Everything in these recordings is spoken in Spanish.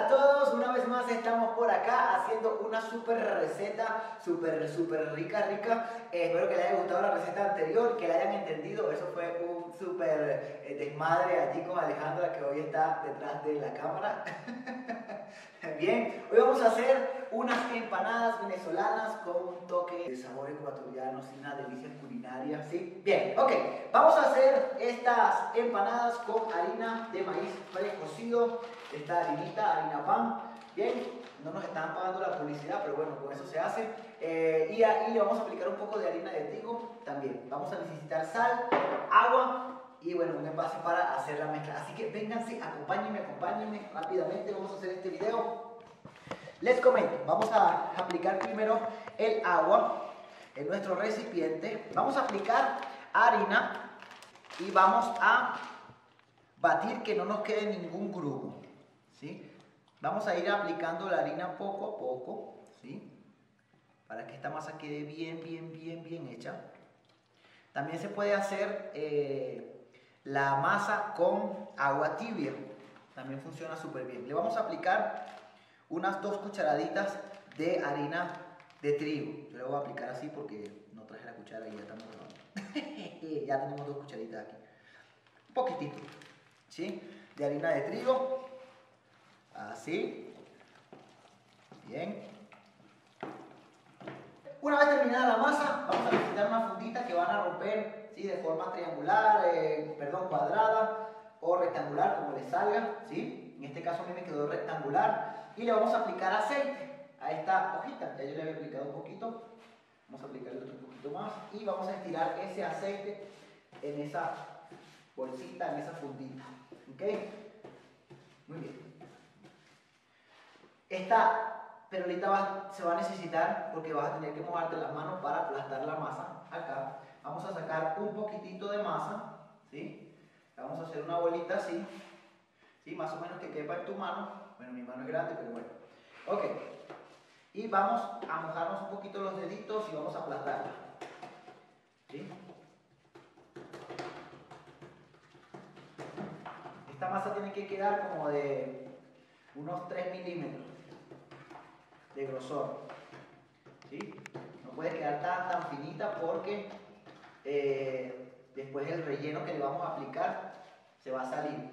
a todos, una vez más estamos por acá haciendo una super receta, super rica. Espero que les haya gustado la receta anterior, que la hayan entendido. Eso fue un super desmadre allí con Alejandra, que hoy está detrás de la cámara. Bien, hoy vamos a hacer unas empanadas venezolanas con un toque de sabor ecuatoriano, sin unas delicias culinarias, ¿sí? Bien, ok, vamos a hacer estas empanadas con harina de maíz precocido, esta harinita, harina pan. Bien, no nos están pagando la publicidad, pero bueno, con eso se hace. Y ahí le vamos a aplicar un poco de harina de trigo también. Vamos a necesitar sal, agua y bueno, un envase para hacer la mezcla. Así que vénganse, acompáñenme rápidamente. Vamos a hacer este video. Les comento, vamos a aplicar primero el agua en nuestro recipiente. Vamos a aplicar harina y vamos a batir que no nos quede ningún grumo, ¿sí? Vamos a ir aplicando la harina poco a poco, ¿sí? Para que esta masa quede bien hecha. También se puede hacer la masa con agua tibia. También funciona súper bien. Le vamos a aplicar unas 2 cucharaditas de harina de trigo. Yo le voy a aplicar así porque no traje la cuchara y ya estamos grabando. Ya tenemos 2 cucharitas aquí. Un poquitito, ¿sí? De harina de trigo. Así. Bien. Una vez terminada la masa, vamos a necesitar una fundita que van a romper, ¿sí? De forma triangular, cuadrada o rectangular, como les salga, ¿sí? En este caso a mí me quedó rectangular. Y le vamos a aplicar aceite a esta hojita. Ya yo le había aplicado un poquito. Vamos a aplicarle otro poquito más. Y vamos a estirar ese aceite en esa bolsita, en esa fundita. ¿Ok? Muy bien. Esta perolita se va a necesitar porque vas a tener que mojarte las manos para aplastar la masa acá. Vamos a sacar un poquitito de masa, ¿sí? Vamos a hacer una bolita así, ¿sí? Más o menos que quepa en tu mano. Bueno, mi mano es grande, pero bueno. Ok. Y vamos a mojarnos un poquito los deditos y vamos a aplastarla, ¿sí? Esta masa tiene que quedar como de unos 3 milímetros de grosor, ¿sí? No puede quedar tan finita porque después el relleno que le vamos a aplicar se va a salir.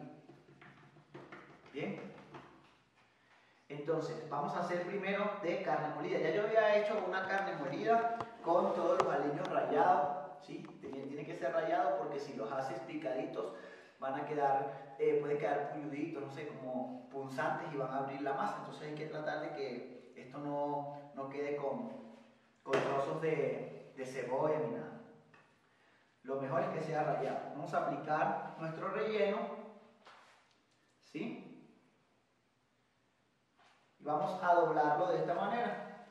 Bien, entonces vamos a hacer primero de carne molida. Ya yo había hecho una carne molida con todos los aliños rallados, ¿sí? Tiene que ser rallado porque si los haces picaditos van a quedar, pueden quedar puyuditos, no sé, como punzantes y van a abrir la masa. Entonces hay que tratar de que esto no quede con trozos de cebolla ni nada. Lo mejor es que sea rallado. Vamos a aplicar nuestro relleno, ¿sí? Y vamos a doblarlo de esta manera.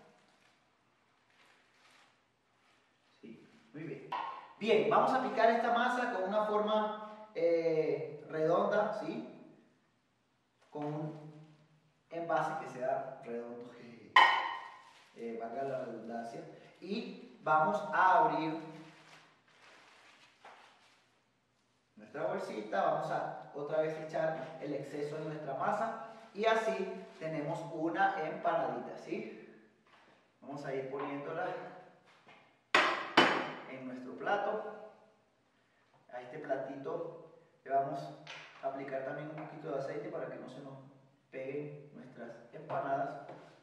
Sí, muy bien. Bien, vamos a aplicar esta masa con una forma redonda, ¿sí? Con un envase que sea redondo, valga la redundancia. Y vamos a abrir nuestra bolsita, vamos a otra vez echar el exceso de nuestra masa y así tenemos una empanadita, ¿sí? Vamos a ir poniéndola en nuestro plato. A este platito le vamos a aplicar también un poquito de aceite para que no se nos peguen nuestras empanadas.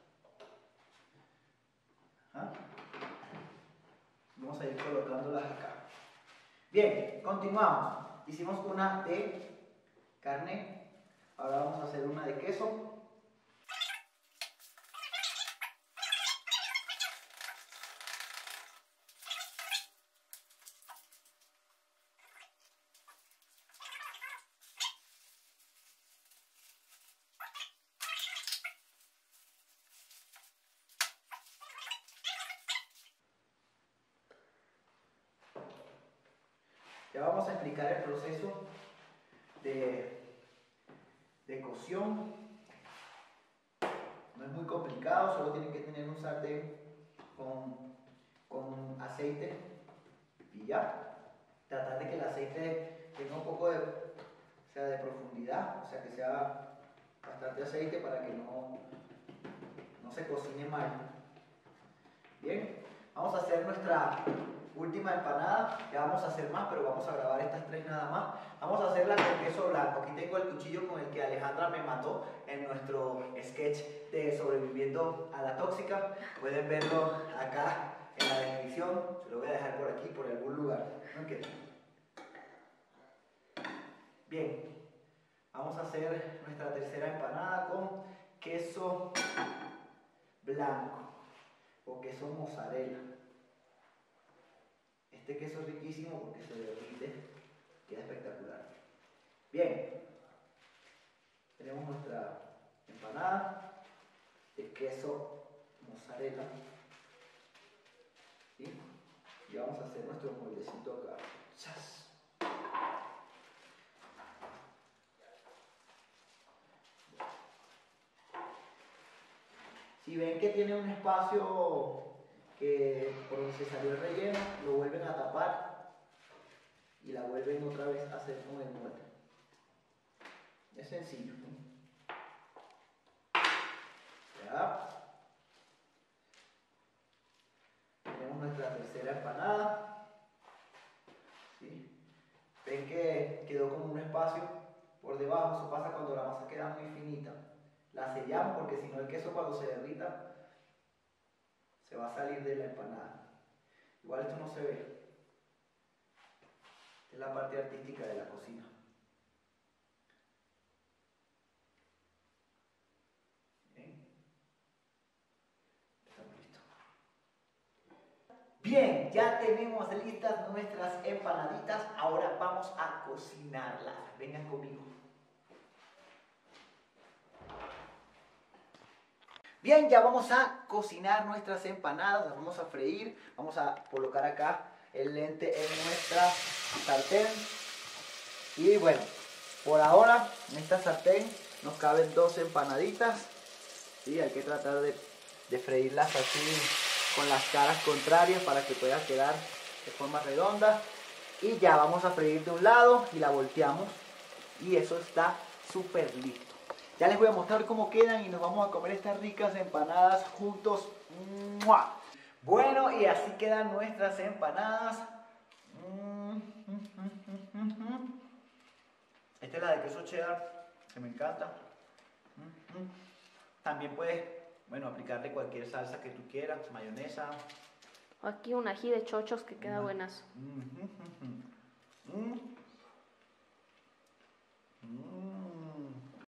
¿Ah? Vamos a ir colocándolas acá. Bien, continuamos. Hicimos una de carne, ahora vamos a hacer una de queso. Ya vamos a explicar el proceso de cocción. No es muy complicado, solo tienen que tener un sartén con aceite y ya. Tratar de que el aceite tenga un poco de profundidad, o sea que sea bastante aceite para que no se cocine mal. Bien, vamos a hacer nuestra última empanada. Ya vamos a hacer más, pero vamos a grabar estas 3 nada más. Vamos a hacerla con queso blanco. Aquí tengo el cuchillo con el que Alejandra me mató en nuestro sketch de sobreviviendo a la tóxica. Pueden verlo acá en la descripción. Se lo voy a dejar por aquí, por algún lugar. Okay. Bien, vamos a hacer nuestra tercera empanada con queso blanco o queso mozzarella. Este queso es riquísimo porque se derrite, queda espectacular. Bien, tenemos nuestra empanada de queso mozzarella. ¿Sí? Y vamos a hacer nuestro moldecito acá. ¡Chas! Si ven que tiene un espacio por donde se salió el relleno, lo vuelven a tapar y la vuelven otra vez a hacer con el molde. Es sencillo, ¿no? Ya. Tenemos nuestra tercera empanada. ¿Sí? Ven que quedó como un espacio por debajo. Eso pasa cuando la masa queda muy finita. La sellamos porque si no el queso cuando se derrita se va a salir de la empanada. Igual esto no se ve. Es la parte artística de la cocina. Bien. Estamos listos. Bien, ya tenemos listas nuestras empanaditas. Ahora vamos a cocinarlas. Vengan conmigo. Bien, ya vamos a cocinar nuestras empanadas, las vamos a freír, vamos a colocar acá el lente en nuestra sartén. Y bueno, por ahora en esta sartén nos caben 2 empanaditas. ¿Sí? Hay que tratar de freírlas así con las caras contrarias para que pueda quedar de forma redonda. Y ya vamos a freír de un lado y la volteamos. Y eso está súper listo. Ya les voy a mostrar cómo quedan y nos vamos a comer estas ricas empanadas juntos. ¡Mua! Bueno, y así quedan nuestras empanadas. Esta es la de queso cheddar, que me encanta. También puedes, bueno, aplicarle cualquier salsa que tú quieras, mayonesa. Aquí un ají de chochos que queda buenazo.